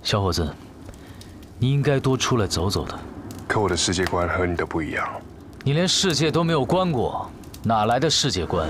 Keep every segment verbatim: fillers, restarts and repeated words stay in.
小伙子，你应该多出来走走的。 可我的世界观和你的不一样。 你连世界都没有观过，哪来的世界观？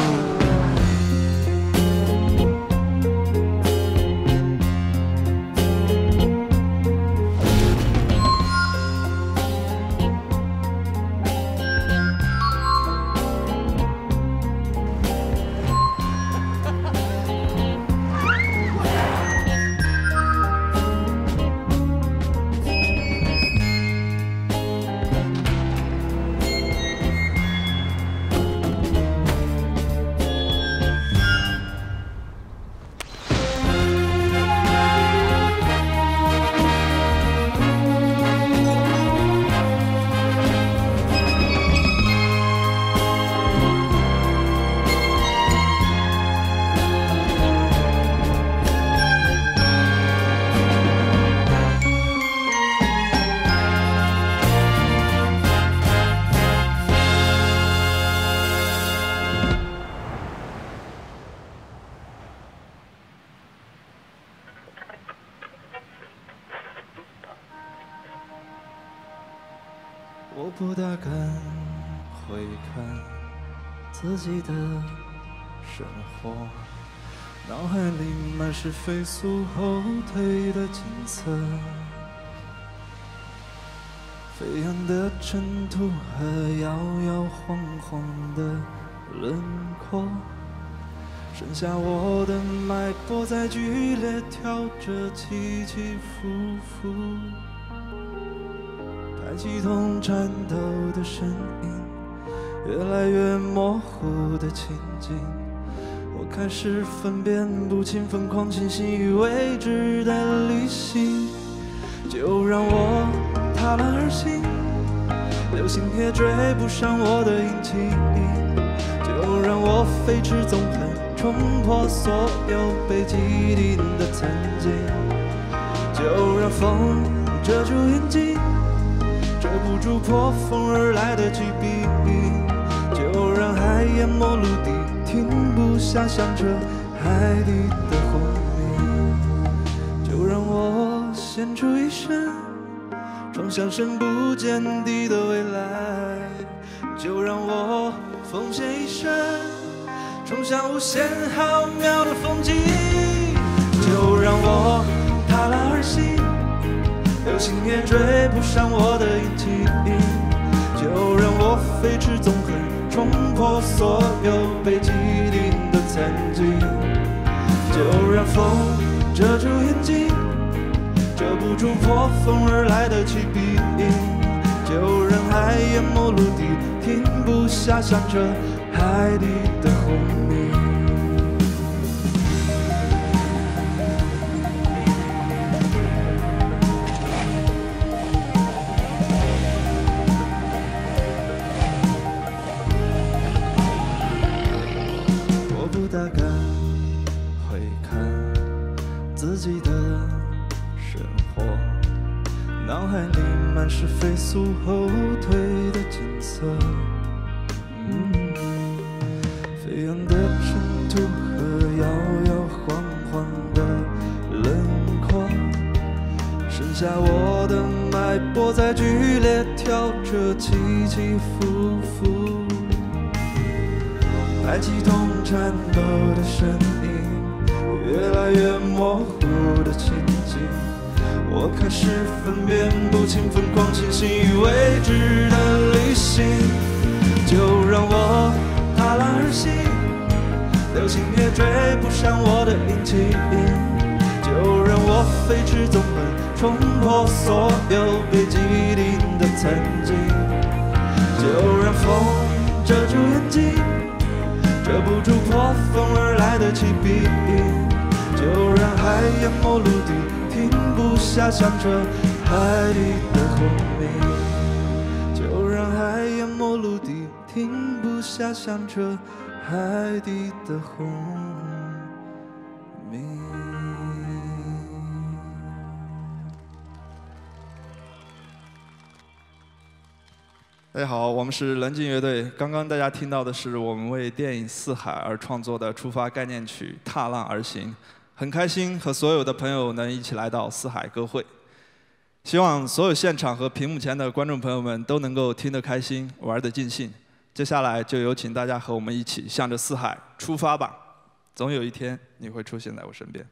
我不大敢回看自己的生活，脑海里满是飞速后退的景色，飞扬的尘土和摇摇晃晃的轮廓，剩下我的脉搏在剧烈跳着，起起伏伏。 排气筒颤抖的声音，越来越模糊的情景，我开始分辨不清疯狂、清醒与未知的旅行。就让我踏浪而行，流星也追不上我的引擎。就让我飞驰纵横，冲破所有被既定的曾经。就让风遮住眼睛。 遮不住破风而来的疾病，就让海淹没陆地，停不下响彻海底的轰鸣。就让我献出一生，冲向深不见底的未来。就让我奉献一生，冲向无限浩渺的风景。就让我踏浪而行。 流星也追不上我的引擎，就让我飞驰纵横，冲破所有被既定的曾经。就让风遮住眼睛，遮不住破风而来的疾病。就让海淹没陆地，停不下响彻海底的轰鸣。 大概会看自己的生活，脑海里满是飞速后退的景色，嗯，飞扬的尘土和摇摇晃晃的轮廓，剩下我的脉搏在剧烈跳着，起起伏伏。 排气筒颤抖的声音，越来越模糊的情景，我开始分辨不清疯狂、清醒与未知的旅行。就让我踏浪而行，流星也追不上我的引擎。就让我飞驰纵横，冲破所有被既定的曾经。就让风遮住眼睛。 遮不住破风而来的疾病，就让海淹没陆地，停不下响彻海底的轰鸣。就让海淹没陆地，停不下响彻海底的轰鸣。大家好，我们是棱镜乐队。刚刚大家听到的是我们为电影《四海》而创作的出发概念曲《踏浪而行》。 很开心和所有的朋友能一起来到四海歌会。希望所有现场和屏幕前的观众朋友们都能够听得开心，玩得尽兴。接下来就有请大家和我们一起向着四海出发吧！总有一天你会出现在我身边。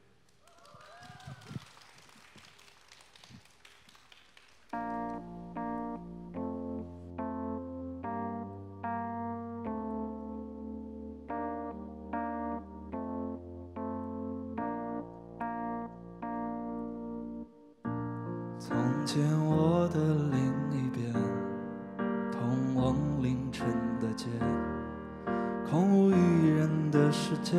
从前我的另一边，通往凌晨的街，空无一人的世界，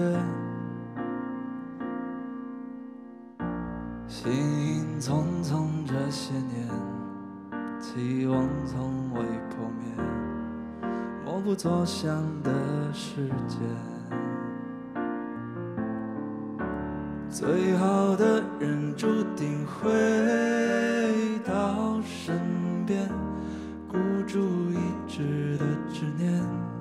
心影匆匆这些年，期望从未破灭，默不作响的世界。最好的人注定会到身边，孤注一掷的执念，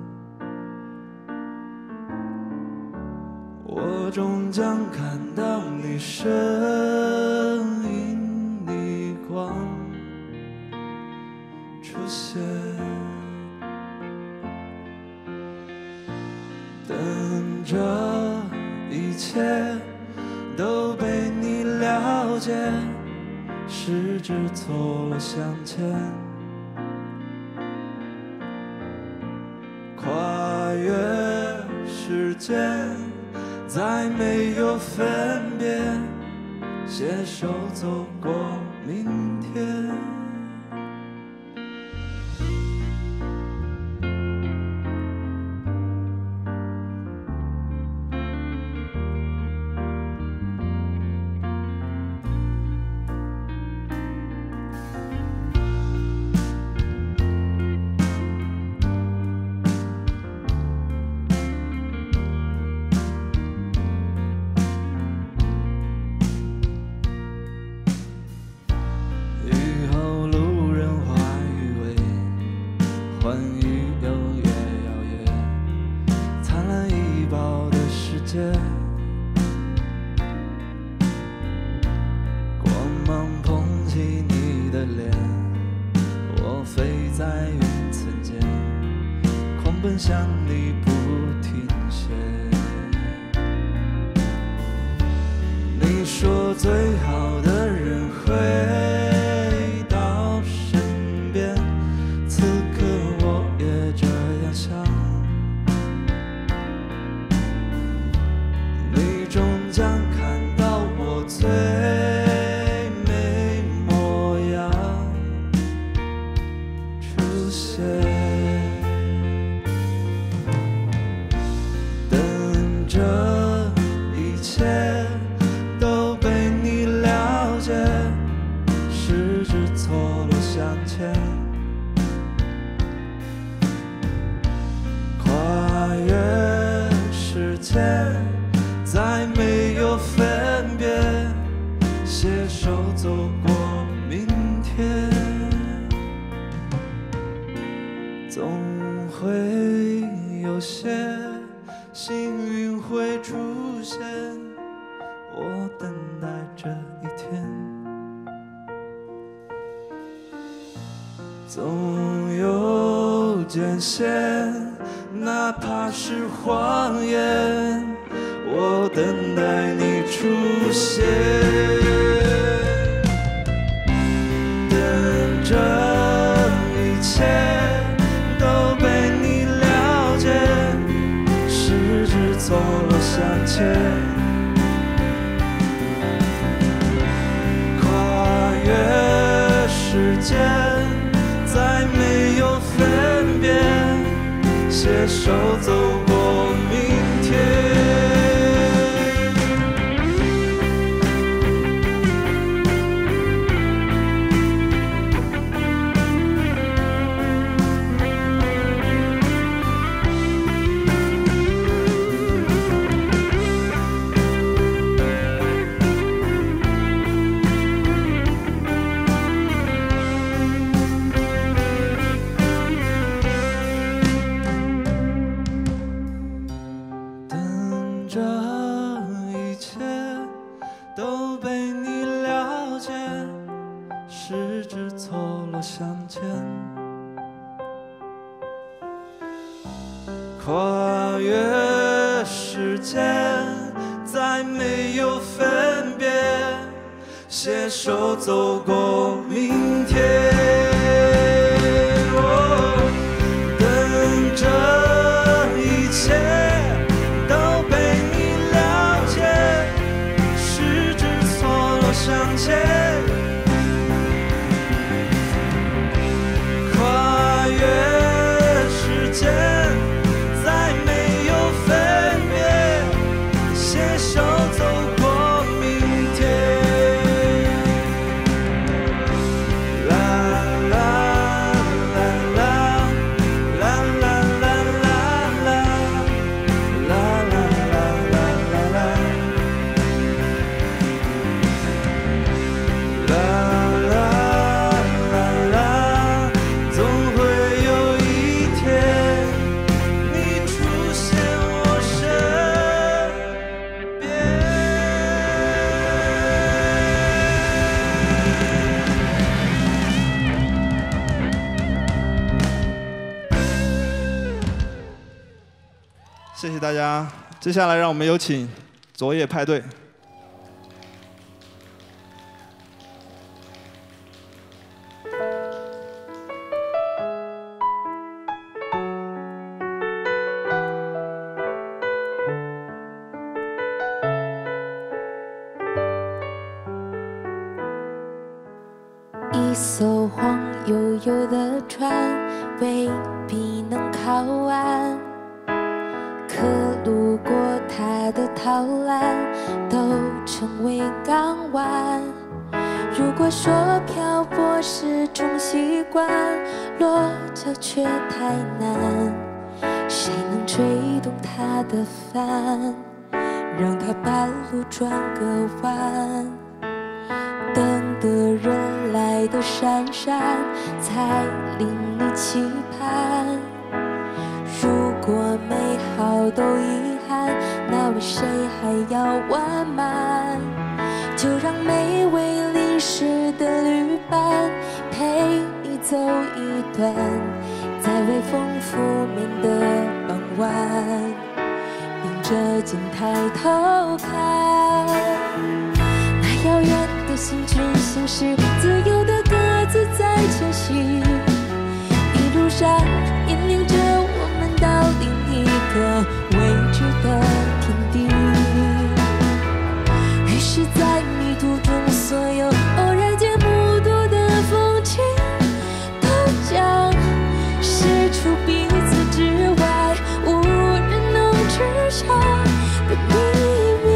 我终将看到你身影逆光出现，等着一切都被你了解，十指错落相牵，跨越时间，再没有分别，携手走过明天。光芒捧起你的脸，我飞在云层间，狂奔向你不停歇。你说最好的人会到身边，此刻我也这样想。你终将看到我最美模样出现，等着一切都被你了解，十指错落相牵，跨越时间，再没有分别，携手走过明天，总会有些幸运会出现，我等待这一天，总有艰险，哪怕是谎言，我等待你出现，等着一切都被你了解，十指错落相牵，跨越时间，再没有分别，携手走过明天。 都被你了解，十指错落相见，跨越时间，再没有分别，携手走过明天。哦，等着一切都被你了解，十指错落相牵，跨越时间，再没有分别，携手走过明天。啦啦啦啦啦啦啦啦啦啦啦啦啦啦。啦啦啦啦，总会有一天你出现我身边。谢谢大家，接下来让我们有请昨夜派对。 一艘晃悠悠的船，未必能靠岸。可路过它的陶栏，都成为港湾。如果说漂泊是种习惯，落脚却太难，谁能吹动它的帆，让它半路转个弯？等的人来的姗姗，才令你期盼。如果美好都遗憾，那为谁还要完满？就让美味淋湿的旅伴陪你走一段，在微风拂面的傍晚，并着肩抬头看。那遥远的行军形式，自由的各自在前行，一路上引领着我们到另一个未知的天地。于是在迷途中，所有偶然间目睹的风景，都将是除彼此之外无人能知晓的秘密。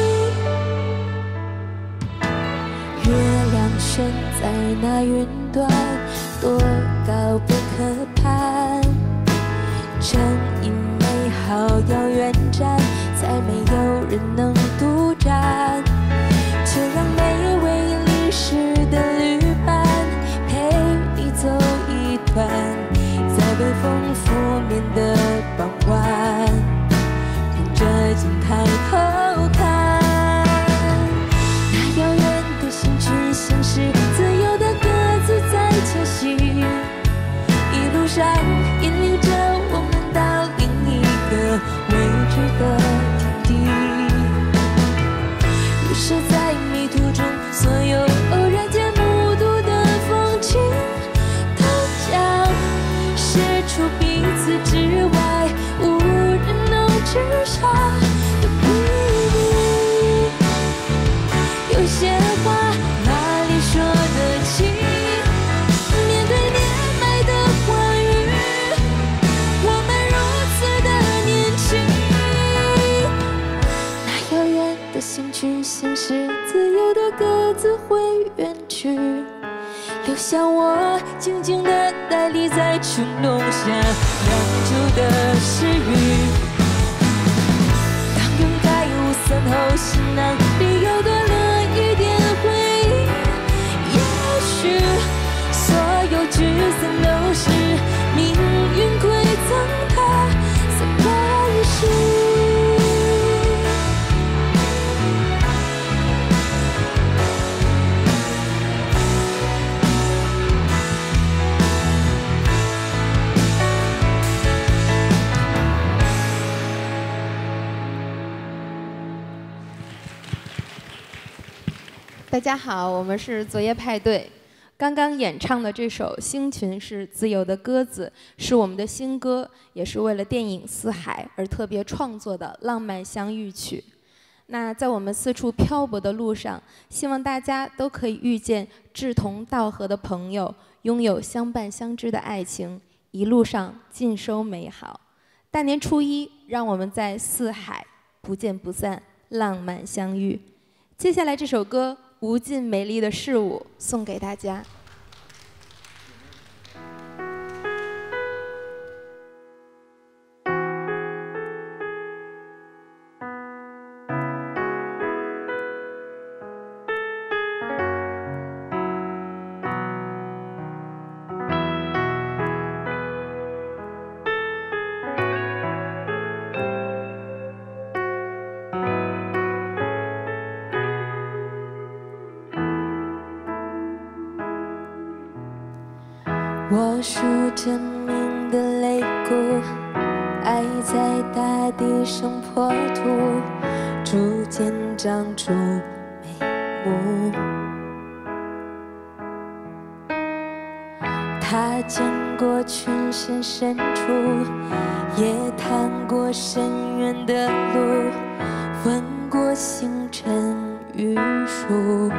月亮悬在那云端，多高不可攀，正因美好要远瞻，才没有人能独占。就让美味淋湿的旅伴陪你走一段，在微风拂面的傍晚，凭着肩抬头看。那遥远的行军形式，自由的各自在前行，一路上引领着我们到另一个未知的天地。于是在迷途中，所有偶然间目睹的风景，都将是除彼此之外无人能知晓的秘密。有些话哪里说得清？面对年迈的欢愉，我们如此的年轻。那遥远的行军形式，自由的各自会远去，留下我静静的呆立在穹窿下，酿酒的诗语。当勇敢无散后，行囊里又多了一点回忆。也许所有聚散都是命运馈赠的surprise。 大家好，我们是昨夜派对。刚刚演唱的这首《星群》是自由的鸽子，是我们的新歌，也是为了电影《四海》而特别创作的浪漫相遇曲。那在我们四处漂泊的路上，希望大家都可以遇见志同道合的朋友，拥有相伴相知的爱情，一路上尽收美好。大年初一，让我们在四海不见不散，浪漫相遇。接下来这首歌《无尽美丽的事物》送给大家。 我数着明的泪骨，爱在大地上破土，逐渐长出眉目。踏见过群山深处，也探过深渊的路，问过星辰玉树。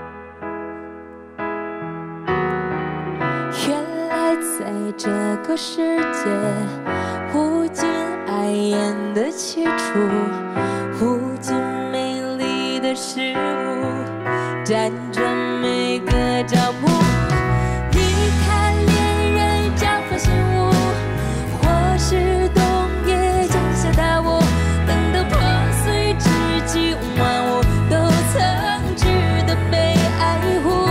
在这个世界，无尽爱恋的起处，无尽美丽的事物，辗转每个角落。你看恋人交换信物，或是冬夜降下大雾，等到破碎之际，万物都曾值得被爱护。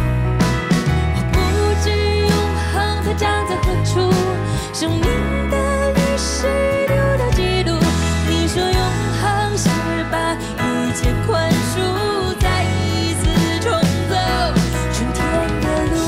站在何处？生命的历史留到记录。你说永恒是把一切宽恕，再一次重走春天的路。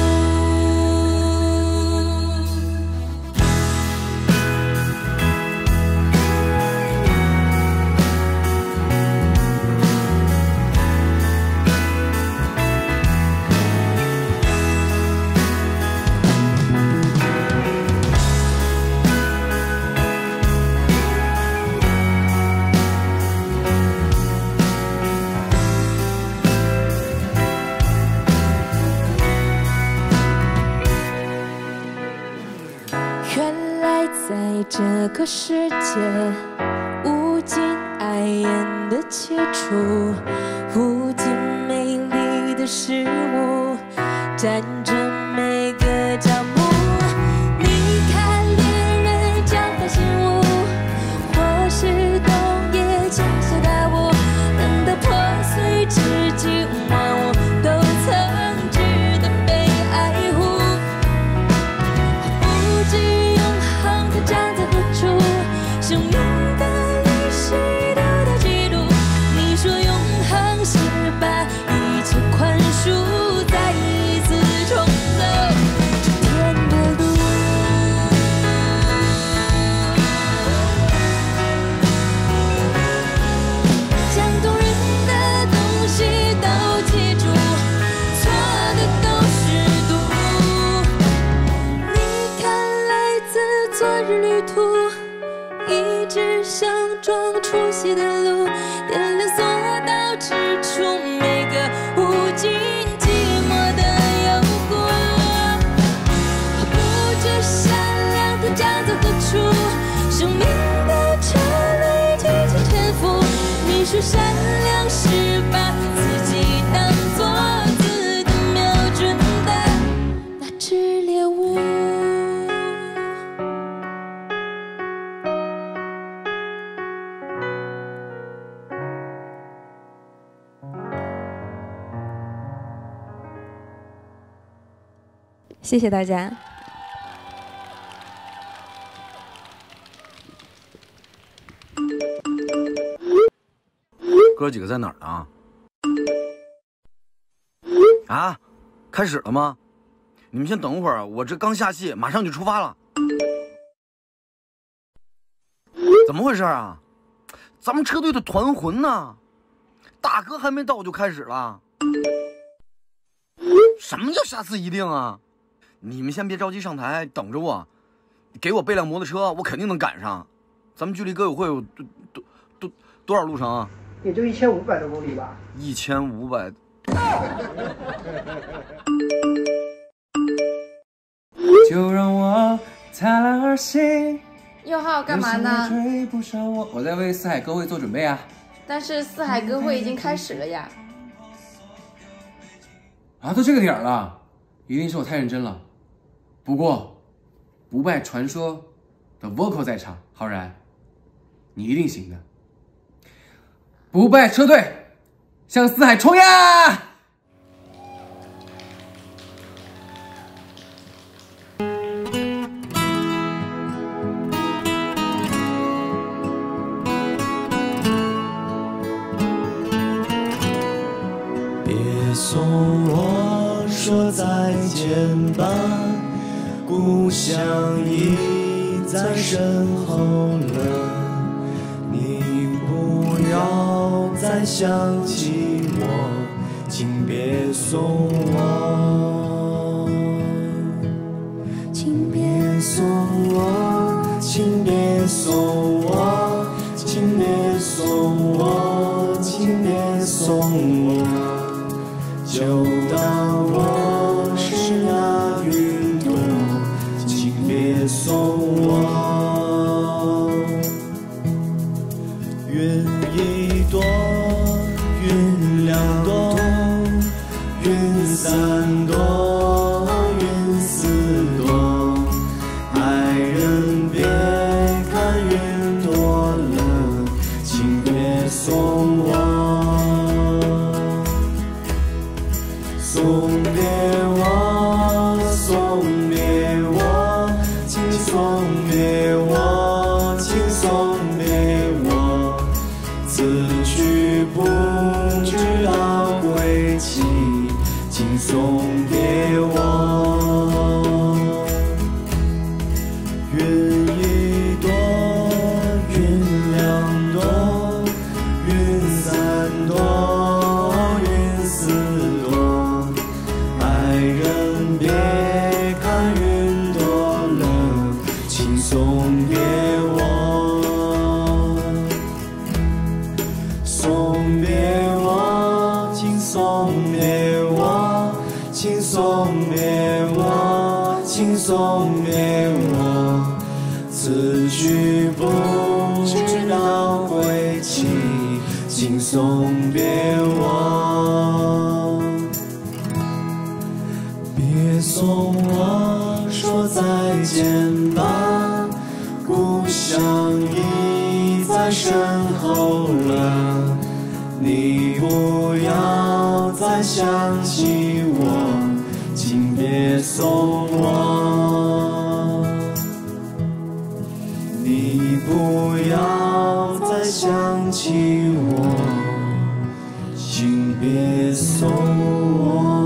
在这个世界，无尽爱恋的起处，无尽美丽的事物，占着每个角落。你看恋人交换信物，或是冬夜降下大雾，等到破碎之际，万物都曾值得被爱护。不知站在何处？生命的历史留到记录。你说永恒是把一切宽恕，再一次重走春天的路。将动人的东西都记住，错的都是毒。你看来自昨日旅途，一直想装出席的路，点亮所到之处，每个无尽寂寞的幽谷。不知善良的站在何处？生命的车轮激起沉浮。你说善良是把自己当作自己瞄准的那只猎物。 谢谢大家。 哥几个在哪儿呢？啊，开始了吗？你们先等会儿，我这刚下戏，马上就出发了。怎么回事啊？咱们车队的团魂呢？大哥还没到就开始了。 什么叫下次一定啊？你们先别着急上台，等着我，给我备辆摩托车，我肯定能赶上。咱们距离歌友会有多多多多少路程啊？ 也就一千五百多公里吧。 一千五百。 就让我踏浪而行。 六号干嘛呢？ 我我在为四海歌会做准备啊。 但是四海歌会已经开始了呀。 啊，都这个点儿了，一定是我太认真了。不过，不败传说的 vocal 在场，浩然，你一定行的。不败车队向四海冲呀！ 别送我说再见吧，故乡已在身后了。你不要再想起我，请别送我，请别送我，请别送我，请别送我，请别送我。就当我是那云朵，请别送我。云一朵，云两朵，云三朵，云四朵。爱人别看云多了，请别送我。送别我，送别我，请送别我，请送别我。此去不知道归期，请送别我。云一朵，云两朵，云三朵，云四朵。爱人别看云多了，请送别我。送别我，请送别我，请送别我，请送别我。此去不知道归期，请送别我。别送我说再见吧，故乡已在身后了。你不要再想起我，请别送我。你不要再想起我，请别送我。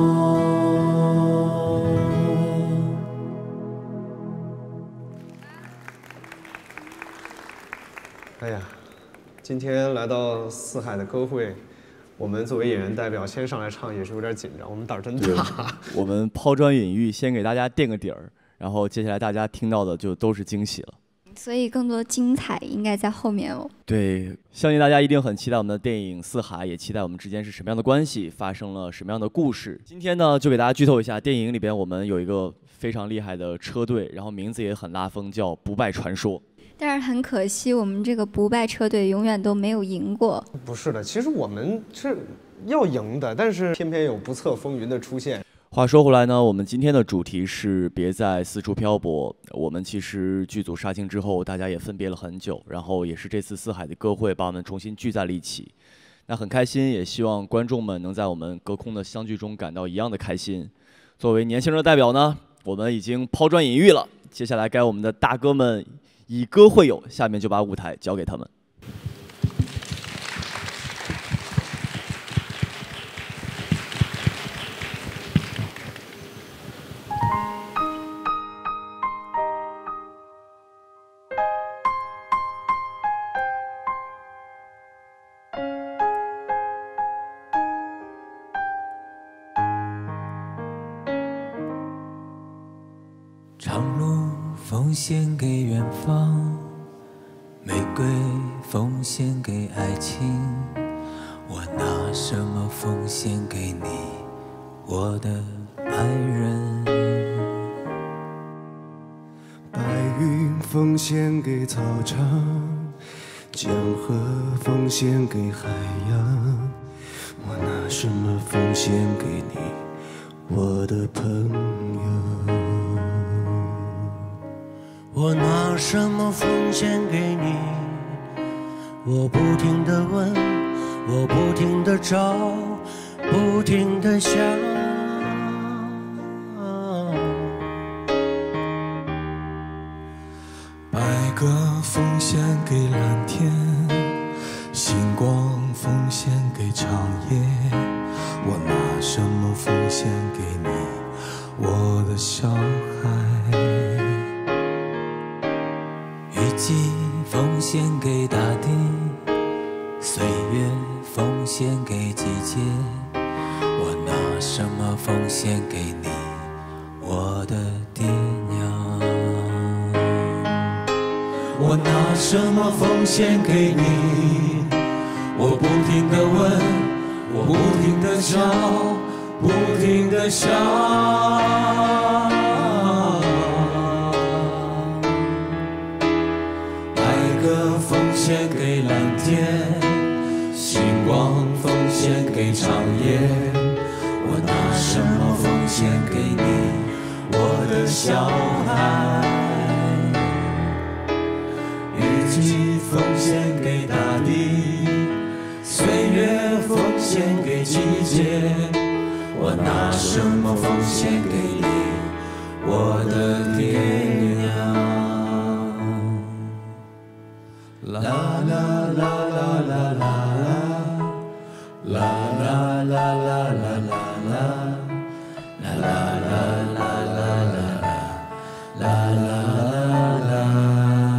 哎呀，今天来到四海的歌会，我们作为演员代表先上来唱也是有点紧张，我们胆儿真大。 我们抛砖引玉，先给大家垫个底儿，然后接下来大家听到的就都是惊喜了。 所以更多精彩应该在后面哦。 对，相信大家一定很期待我们的电影《四海》，也期待我们之间是什么样的关系，发生了什么样的故事。今天呢，就给大家剧透一下，电影里边我们有一个非常厉害的车队，然后名字也很拉风，叫不败传说。 但是很可惜，我们这个不败车队永远都没有赢过。 不是的，其实我们是要赢的，但是偏偏有不测风云的出现。 话说回来呢，我们今天的主题是别再四处漂泊。我们其实剧组杀青之后，大家也分别了很久，然后也是这次四海的歌会把我们重新聚在了一起。那很开心，也希望观众们能在我们隔空的相聚中感到一样的开心。作为年轻人的代表呢，我们已经抛砖引玉了，接下来该我们的大哥们以歌会友，下面就把舞台交给他们。 长路奉献给远方，玫瑰奉献给爱情，我拿什么奉献给你，我的爱人？ 白云奉献给草场，江河奉献给海洋，我拿什么奉献给你，我的朋友？ 我拿什么奉献给你？我不停地问，我不停地找，不停地想。 白鸽奉献给蓝天，星光奉献给长夜，我拿什么奉献给你，我的小孩？雨季奉献给大地，岁月奉献给季节，我拿什么奉献给你，我的爹娘？我拿什么奉献给你？我不停地问，我不停地找，不停地想。白鸽奉献给蓝天，星光奉献给长夜，我拿什么奉献给你，我的小孩？雨季奉献给大地，岁月奉献给季节，我拿什么奉献给你，我的爹娘？啦啦啦啦啦啦啦啦啦啦啦啦啦啦啦啦啦啦啦。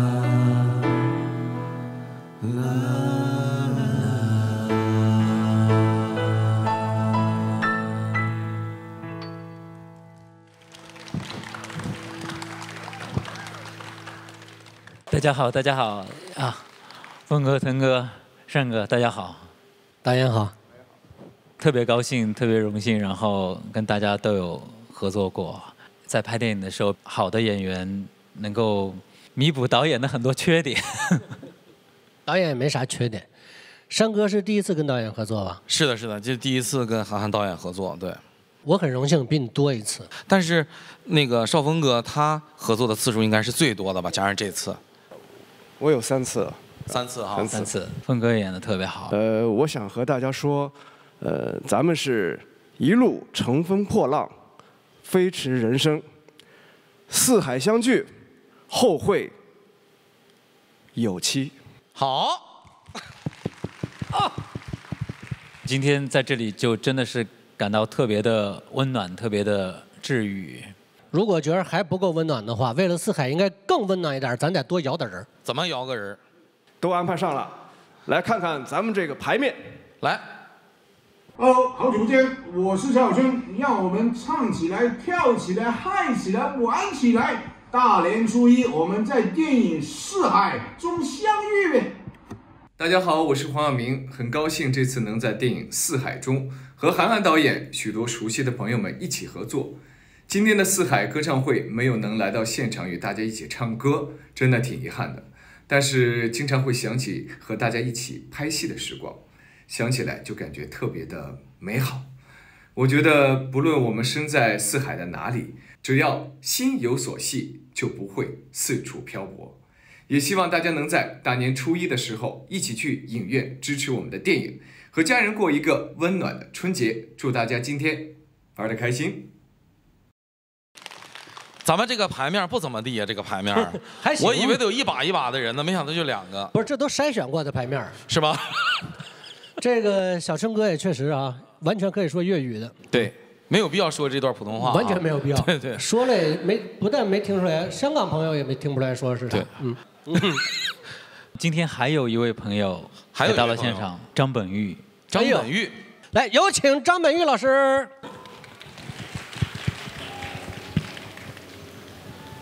大家好，大家好啊！峰哥、腾哥、善哥，大家好， 导演好， 特别高兴，特别荣幸，然后跟大家都有合作过。在拍电影的时候，好的演员能够弥补导演的很多缺点。 导演也没啥缺点。山哥是第一次跟导演合作吧？ 是的，是的，这是第一次跟韩寒导演合作，对。 我很荣幸比你多一次。 但是那个邵峰哥他合作的次数应该是最多的吧，加上这次。 我有三次， 三次哈， 三次。 三次，峰哥演的特别好。 呃，我想和大家说，呃，咱们是一路乘风破浪，飞驰人生，四海相聚，后会有期。 好。 啊！今天在这里就真的是感到特别的温暖，特别的治愈。 如果觉得还不够温暖的话，为了四海应该更温暖一点，咱得多摇点人。 怎么摇个人？ 都安排上了，来看看咱们这个牌面。 来。 哦，好久不见，我是小春，让我们唱起来，跳起来，嗨起来，玩起来。大年初一，我们在电影《四海》中相遇。 大家好，我是黄晓明，很高兴这次能在电影《四海》中和韩寒导演许多熟悉的朋友们一起合作。今天的四海歌唱会没有能来到现场与大家一起唱歌，真的挺遗憾的。但是经常会想起和大家一起拍戏的时光，想起来就感觉特别的美好。我觉得不论我们身在四海的哪里，只要心有所系，就不会四处漂泊。也希望大家能在大年初一的时候一起去影院支持我们的电影，和家人过一个温暖的春节。祝大家今天玩得开心。 咱们这个牌面不怎么地呀、啊，这个牌面还行， 我以为得有一把一把的人呢，没想到就两个。 不是，这都筛选过的牌面， 是吧？ 这个小春哥也确实啊，完全可以说粤语的。 对，没有必要说这段普通话、啊， 完全没有必要。 对对， 说了也没，不但没听出来，香港朋友也没听出来说是他。 对， 嗯。 今天还有一位朋友来到了现场，张本煜。 张本煜， 来有请张本煜老师。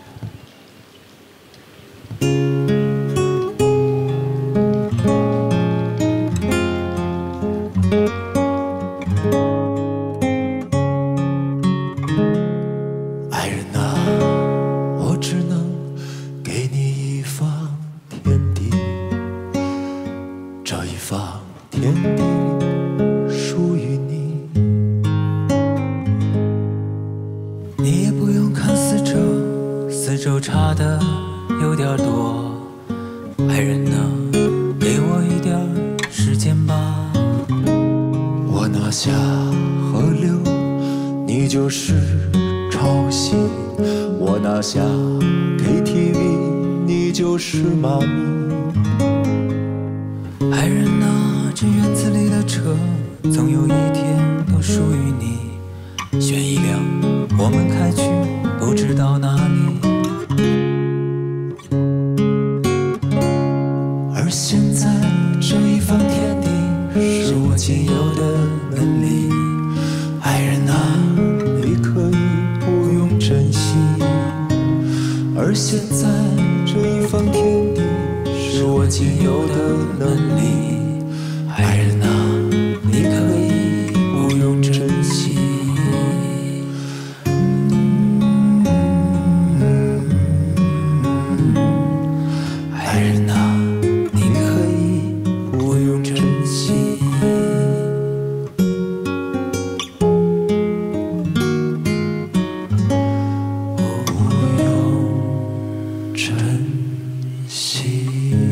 差的有点多，爱人呢，给我一点时间吧。 我拿下河流，你就是潮汐；我拿下 K T V， 你就是妈咪。 爱人啊，这院子里的车，总有一天都属于你。选一辆，我们开去不知道哪里。而现在这一方天地，是我仅有的能力。爱人啊， 你可以不用珍惜。 而现在这一方天地，是我仅有的能力。爱人啊，你可以不用珍惜。爱人啊，你可以不用珍惜。不用珍惜。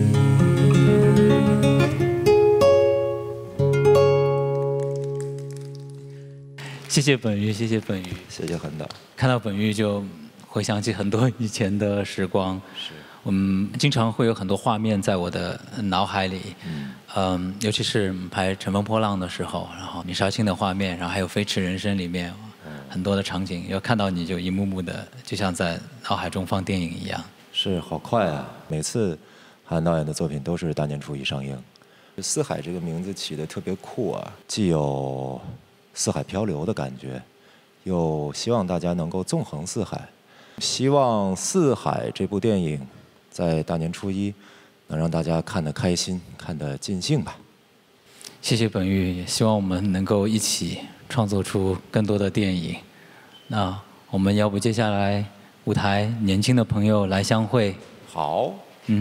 谢谢本玉，谢谢本玉， 谢谢韩导。 看到本玉就回想起很多以前的时光。是。我们经常会有很多画面在我的脑海里，嗯，嗯尤其是拍《乘风破浪》的时候，然后李少卿的画面，然后还有《飞驰人生》里面很多的场景，要看到你就一幕幕的，就像在脑海中放电影一样。 是，好快啊！每次韩导演的作品都是大年初一上映。四海这个名字起得特别酷啊，既有四海漂流的感觉，又希望大家能够纵横四海。希望《四海》这部电影在大年初一能让大家看得开心，看得尽兴吧。 谢谢本玉，也希望我们能够一起创作出更多的电影。那我们要不接下来舞台年轻的朋友来相会？ 好， 嗯。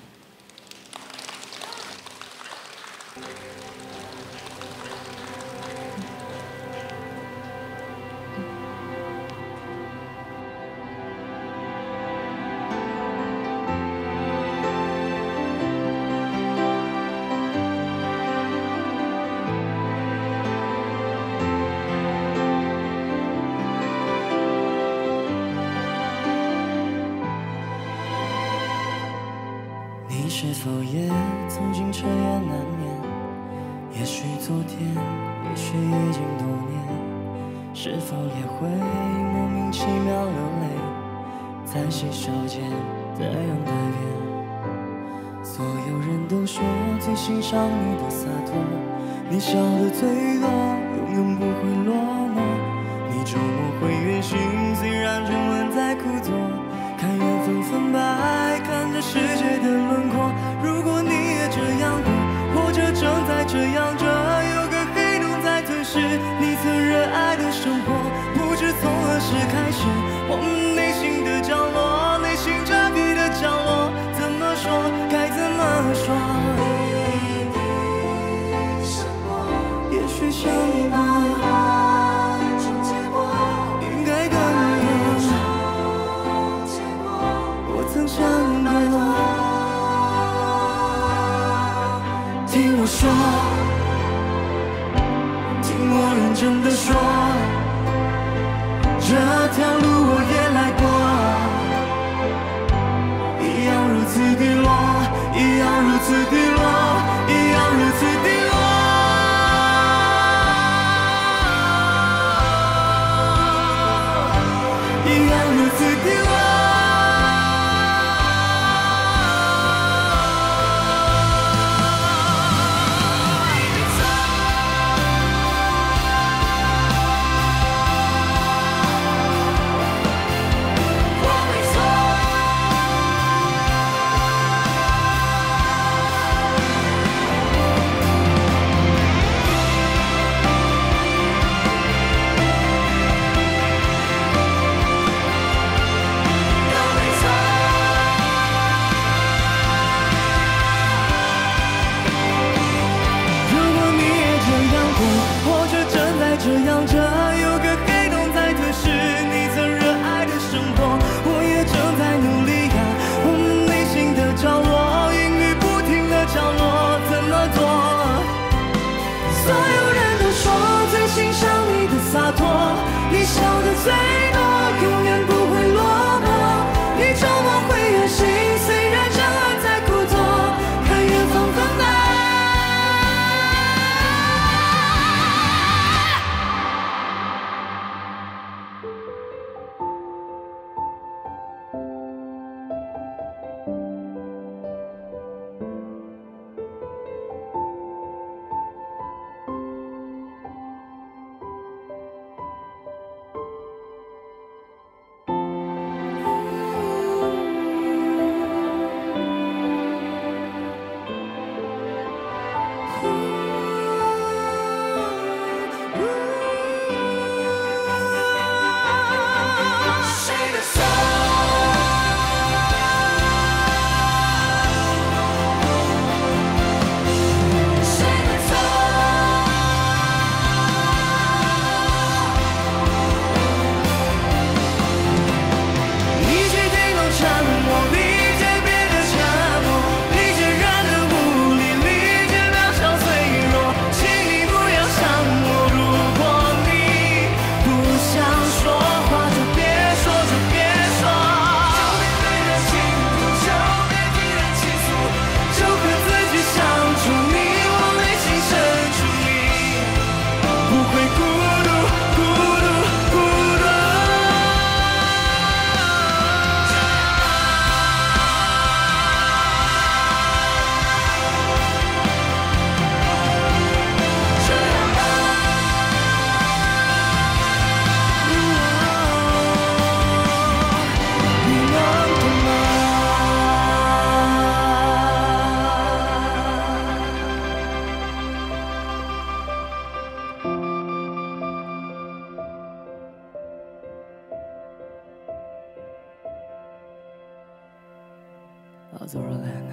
你是否也曾经彻夜难眠？也许昨天，也许已经多年。是否也会莫名其妙流泪，在洗手间的阳台边？所有人都说最欣赏你的洒脱，你笑的最多，永远不会落寞。你周末会远行，虽然沉沦在苦坐。看缘分分白，看着世界的轮廓。如果你也这样过，或者正在这样着，有个黑洞在吞噬你曾热爱的生活。不知从何时开始，我们内心的角落，内心遮蔽的角落，怎么说该怎么说？也许想过应该更多，我曾想过。听我说，听我认真的说，这条路我也来过，一样如此低落，一样如此低落，一样如此低落。一样如此低落。这样着，有个黑洞在吞噬你曾热爱的生活，我也正在努力 Azuraland。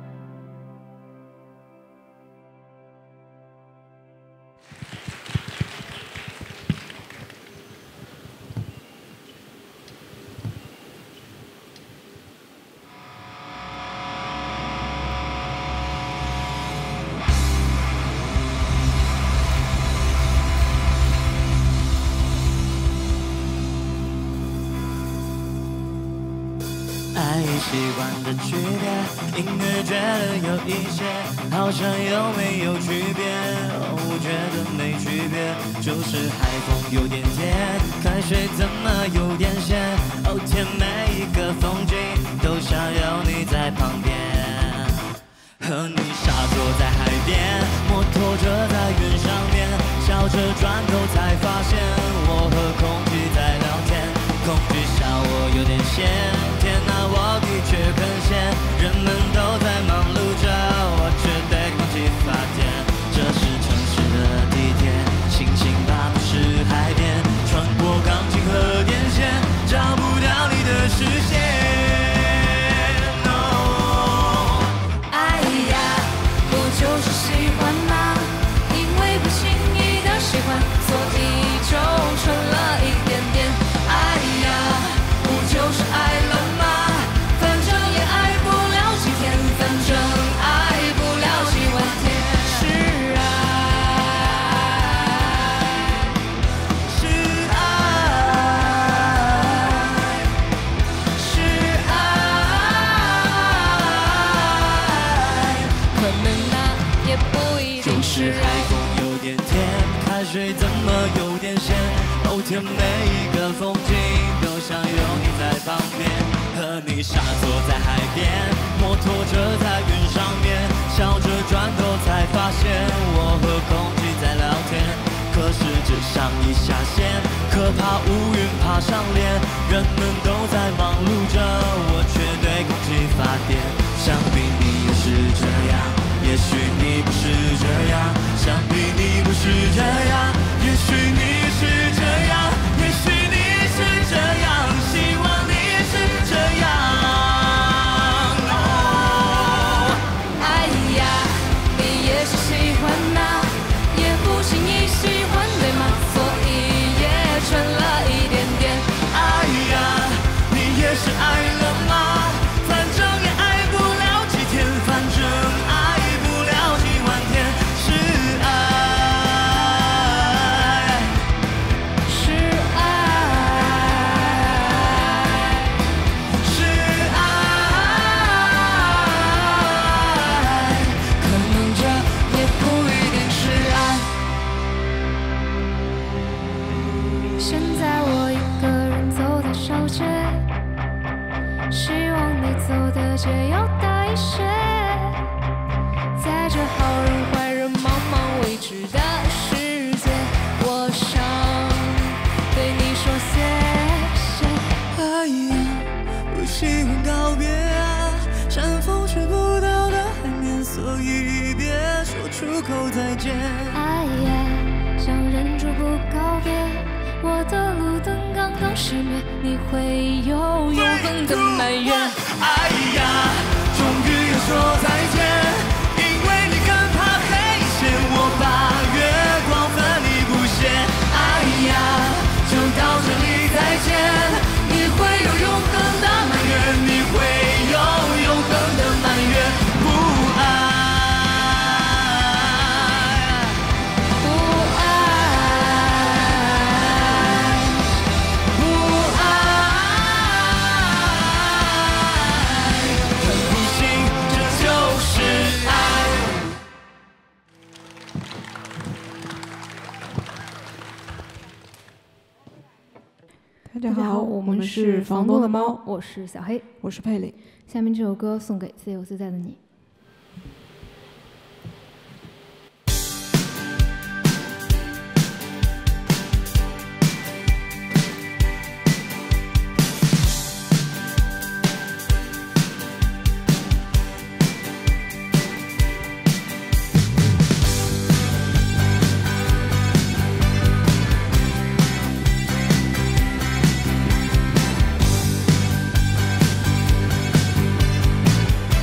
爱习惯的区别，音乐觉得有一些好像有没有区别？哦，我觉得没区别，就是海风有点甜，开水怎么有点咸？哦天，每一个风景都想有你在旁边，和你傻坐在海边，摩托车在云上面，笑着转头才发现我和空气在聊天，空气笑我有点咸。天哪，我的确很闲，人们都在忙碌着，我却对空气发电。这是城市的地铁，星星吧不是海边，穿过钢筋和电线，找不到你的视线。Oh, 哎呀，不就是喜欢吗？因为不经意的喜欢，所以就蠢了一点点。哎呀，不就是爱了吗？反正也爱不了几天，反正爱不了几万天。是爱，是爱，是爱。可能那也不一定就是海风有点甜，开水怎么有点咸？哦天，每一个风景都想有你在旁边，和你傻坐在海边，摩托车在云上面，笑着转头才发现我和空气在聊天。可是只上一下线，可怕乌云爬上脸，人们都在忙碌着，我却对空气发电。想必你也是这样，也许你不是这样，想必你不是这样，也许你是这样，也许你是这样，希望你是这样。 哦，哎呀，你也是喜欢啊，也不经意喜欢对吗？所以也蠢了一点点。 哎呀，你也是爱了吗？反正也爱不了几天，反正爱不了几万天。是爱， 是爱，是爱，可能这也不一定是爱。现在我一个人走在小街，希望你走的街要大一些，在这好人坏人茫茫未知的世界，我想对你说谢谢。 哎呀，不喜欢告别啊，山风吹不到的海面，所以别说出口再见。 哎呀，想忍住不告别，我的路灯刚刚熄灭，你会有永恒的埋怨。 哎呀，终于要说再见，因为你更怕黑线，我把月光分你不屑。哎呀，就到这里再见，你会有永恒的埋怨，你会有永恒的埋怨。不爱， 不爱，不爱， 很不幸，这就是爱。 大家好，我们是房东的猫， 我是小黑， 我是佩里。 下面这首歌送给自由自在的你。 爱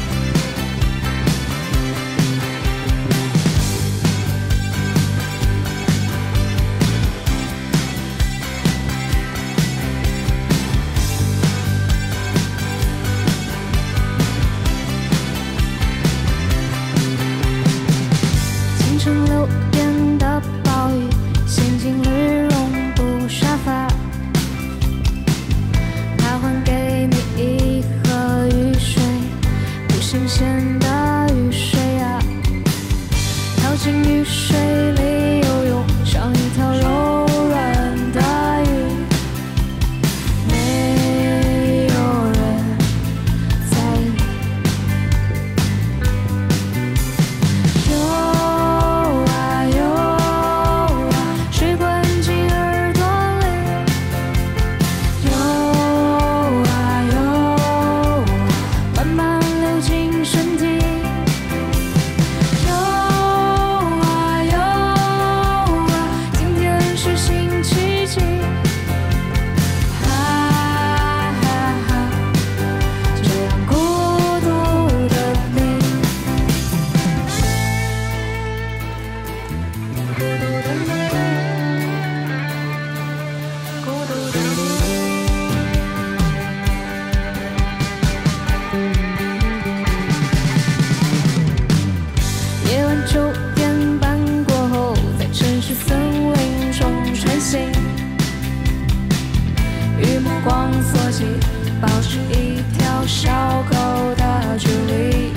己保持一条小狗的距离，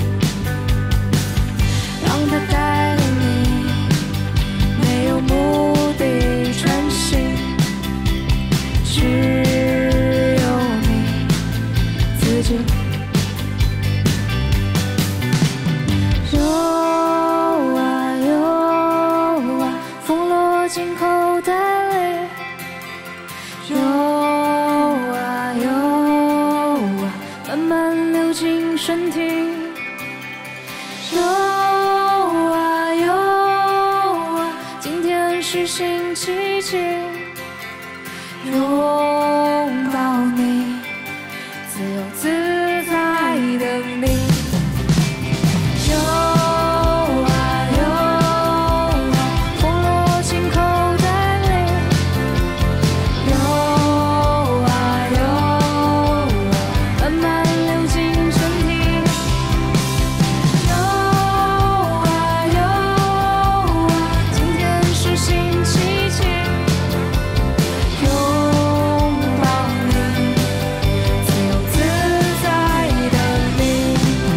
让它带领你没有目的穿行，只有你自己。游啊游啊，风落进口袋里。游啊游啊，慢慢流进身体。游啊游啊，今天是星期几？拥抱你，自由自在的你。游啊游啊，风落进口袋里。游啊游啊，慢慢流进身体。游啊游啊，今天是星期几？拥抱你，自由自在的你。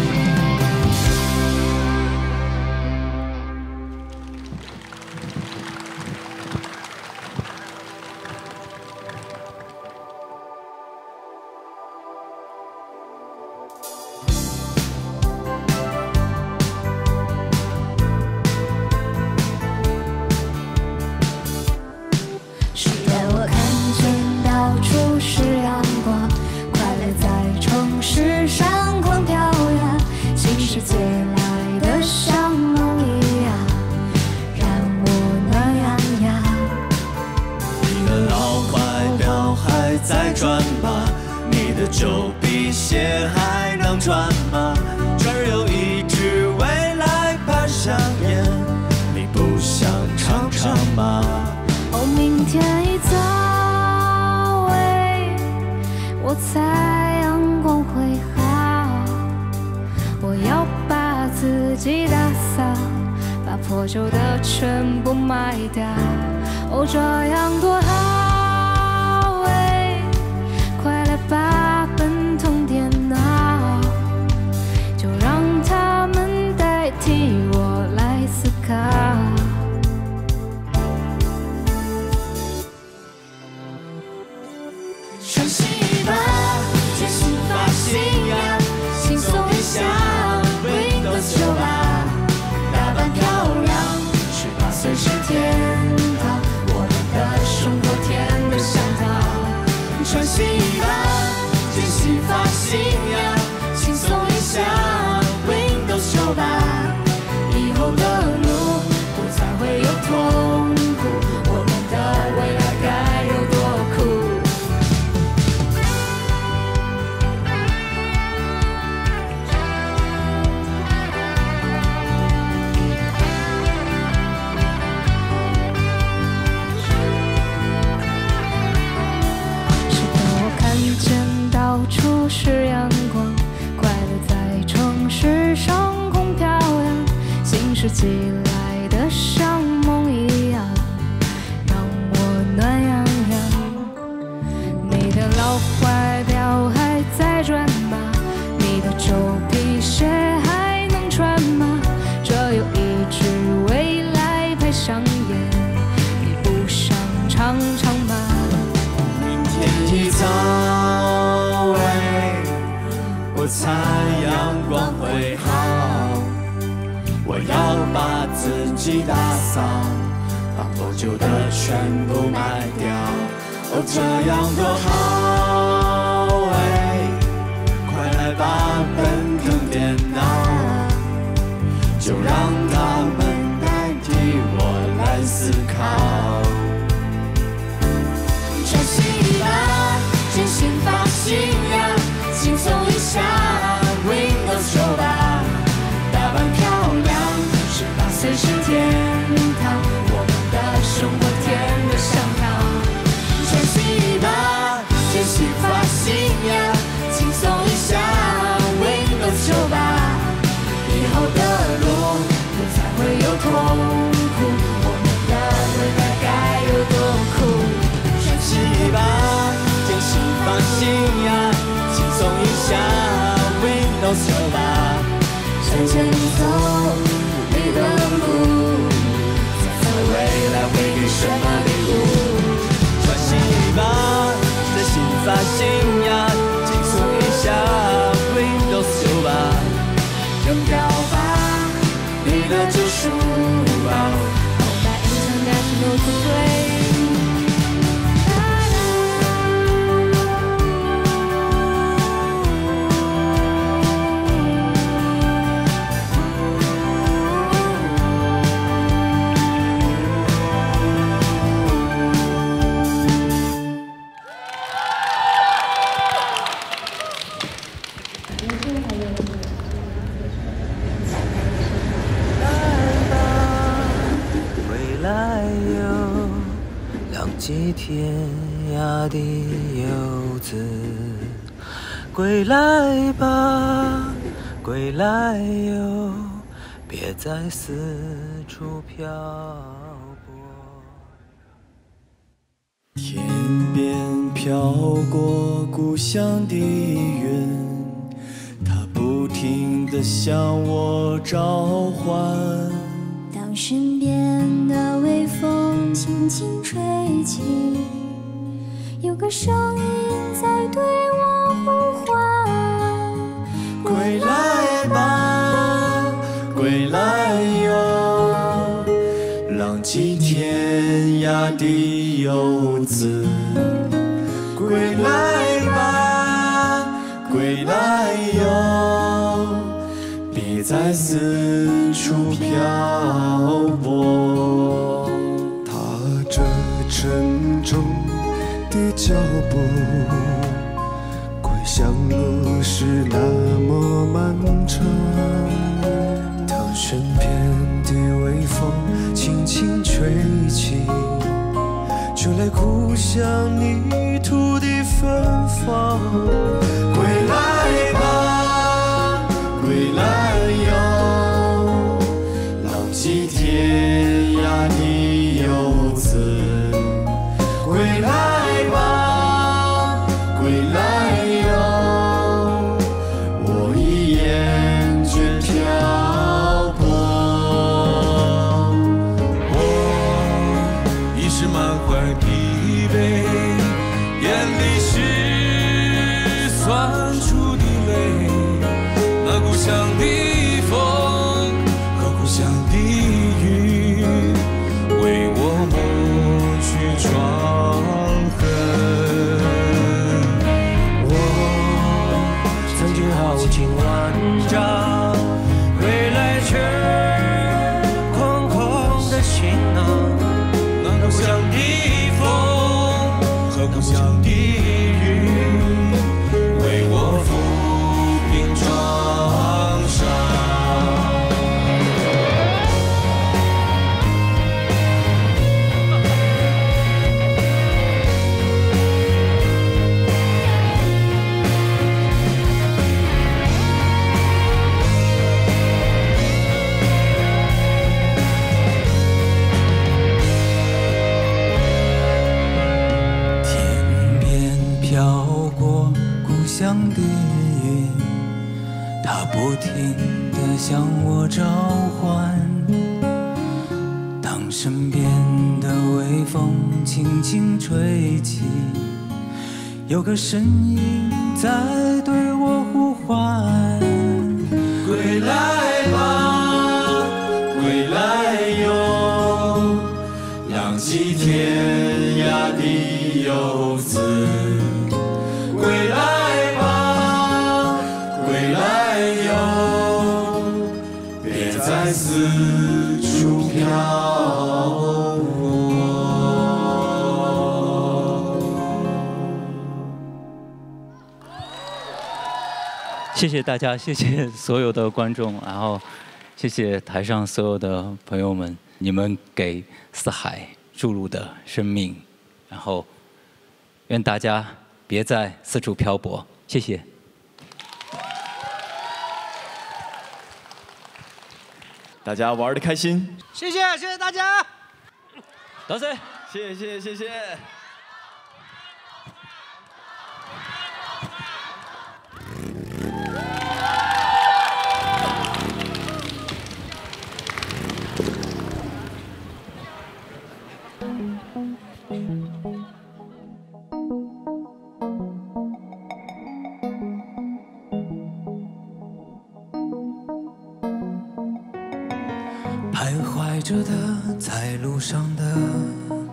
是的，我看见到处是阳光，快乐在城市上空飘扬，新世界来的像梦一样，让我暖洋洋。 你的老怀表还在转吗？你的旧皮鞋还能穿吗？这儿有一支未来牌香烟，你不想尝尝吗？ 哦，明天一早，喂，我猜阳光会好，我要把自己打扫，把破旧的全部卖掉。哦，这样多好，喂，快来吧，奔腾电脑，就让他们代替我来思考。 穿新衣吧，剪新发型呀，轻松一下 Windows 九吧，打扮漂亮，十八岁是天堂，我们的生活甜得像糖。穿新衣吧，剪新发型呀，轻松一下 Windows 九吧，以后的路不再会有痛苦，我们的未来该有多酷。 到处是阳光，快乐在城市上空飘扬，新世纪来的像梦一样，让我暖洋洋。你的老怀表还在转吗？你的旧皮鞋还能穿吗？这有一支未来牌香烟，你不想尝尝吗？ 明天一早，我猜阳光会好，我要把自己打扫，把破旧的全部卖掉。哦，这样多好，哎，快来吧，奔腾电脑，就让他们代替我来思考。穿新衣吧，剪新发型呀，轻松一下 Windows 九吧，打扮漂亮，十八岁是天堂，我们的生活甜得像糖。穿新衣吧， 几天涯的游子，归来吧，归来哟，别再四处漂泊。 天边飘过故乡的云，它不停地向我召唤。 当身边的微风轻轻吹起，有个声音在对我呼唤， 归来吧，归来哟，浪迹天涯的游子，归来吧，归来哟，别再四处漂泊。 踏着沉重的脚步，归乡路是那么漫长。 当身边的微风轻轻吹起，就来故乡泥土的芬芳。 归来吧，归来哟，浪迹天涯的游子，归来吧，归来哟，我已厌倦漂泊。 我已是满怀疲惫，眼里是酸楚的泪，那故乡的风和故乡的雨，为我抹去创痕。 我曾经豪情万丈，归来却空空的行囊。 那故乡的风和故乡的雨，为我抚平创伤。 天边飘过故乡的云，它不停地向我召唤。当身边的微风轻轻吹起，有个声音在对我呼唤。 归来吧，归来哟，浪迹天涯的游子，归来吧，归来哟，别再四处漂泊。 谢谢大家，谢谢所有的观众，然后谢谢台上所有的朋友们，你们给四海注入的生命，然后愿大家别再四处漂泊，谢谢。 大家玩得开心， 谢谢，谢谢大家。 多谢， 谢谢，谢谢。 徘徊着的，在路上的。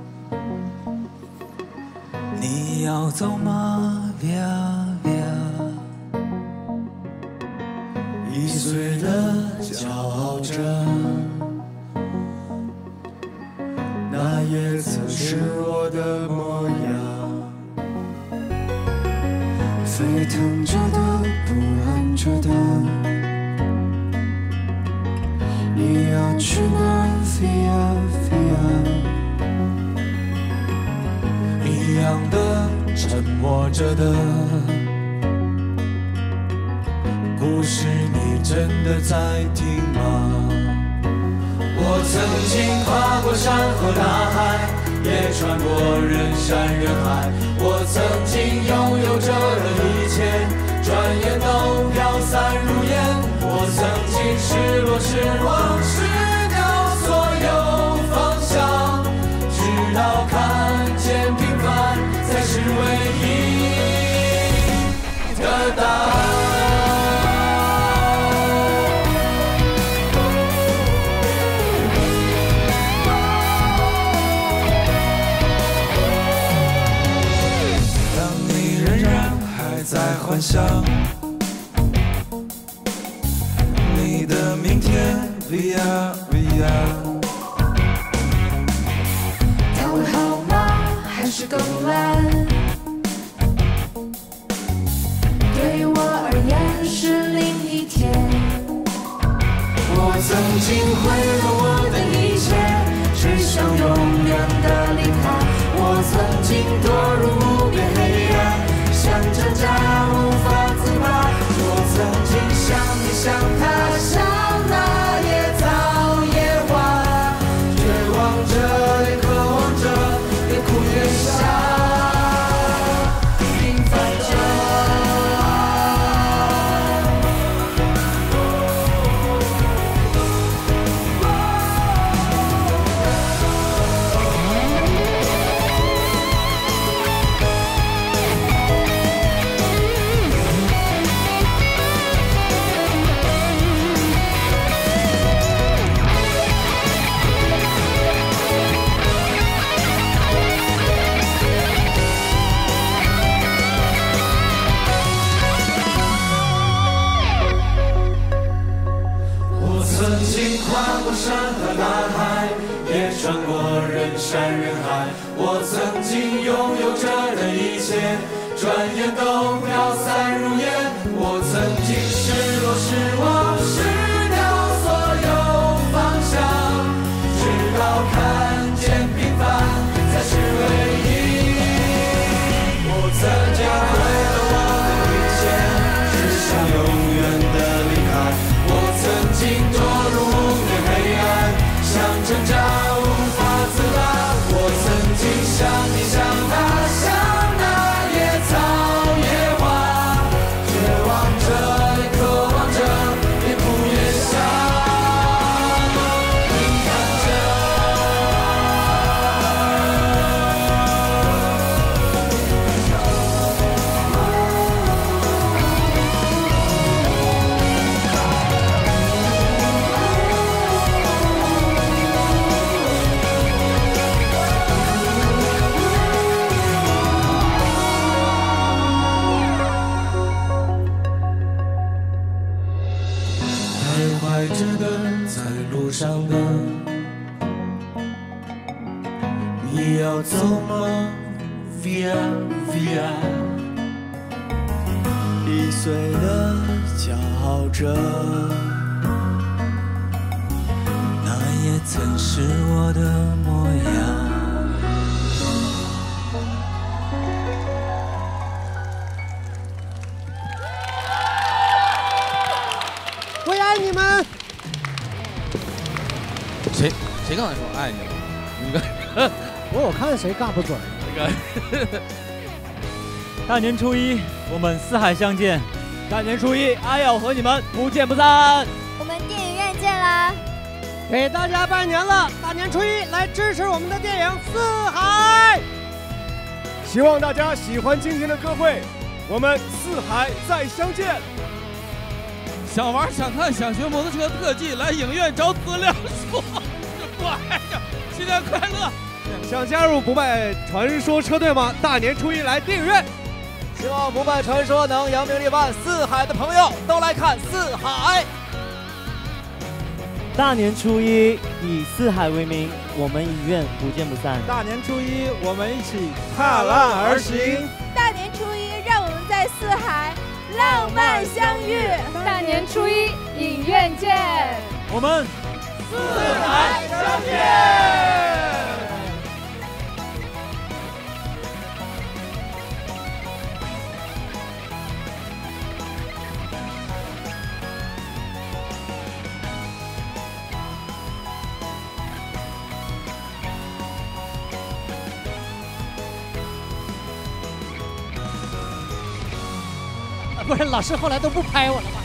你要走吗？呀呀，易碎的骄傲着，那也曾是我的模样。 沸腾着的，不安着的，你要去哪？飞呀飞呀。 一样的沉默着的故事，你真的在听吗？我曾经跨过山和大海，也穿过人山人海。我曾经拥有着的一切，转眼都飘散如烟。我曾经失落失望失掉所有方向，直到看见平凡才是唯一的答案。 当你仍然还在幻想你的明天 ，Via Via， 它会好吗？还是更烂？对我而言是另一天。 我曾经毁了我的一切，只想永远的离开。我曾经堕入无边黑暗，像挣扎无法自拔。我曾经想你想他，像那野草野花，绝望着也渴望着，越哭越笑，平凡着。曾经跨过山和大海，也穿过人山人海。我曾经拥有着的一切，转眼都飘散如烟。我曾经失落失望失掉所有方向，直到看见平凡才是唯一。我曾经毁了我的一切，只想永远的离开。我曾经堕入无边黑暗，像挣扎无法自拔。我曾经像你像他，像那野草野花，绝望着也渴望着，越哭越笑，平凡徘徊着的，在路上的，你要走吗 ？Via Via， 易碎的骄傲着， 那也曾是我的模样。 我也爱你们。 谁谁刚才说爱你了？你看， 我我看谁尬不准。 那个大年初一，我们四海相见。大年初一，阿耀和你们不见不散。 我们电影院见啦！ 给大家拜年了，大年初一来支持我们的电影《四海》。 希望大家喜欢今天的歌会，我们四海再相见。 想玩想看想学摩托车特技，来影院找资料说。这乖呀，新年快乐！ 想加入不败传说车队吗？大年初一来电影院。 希望不败传说能扬名立万，四海的朋友都来看四海。 大年初一以四海为名，我们影院不见不散。 大年初一，我们一起踏浪而行。 大年初一，让我们在四海浪漫相遇。 大年初一，影院见。 我们四海相见。 不是，老师后来都不拍我了吗？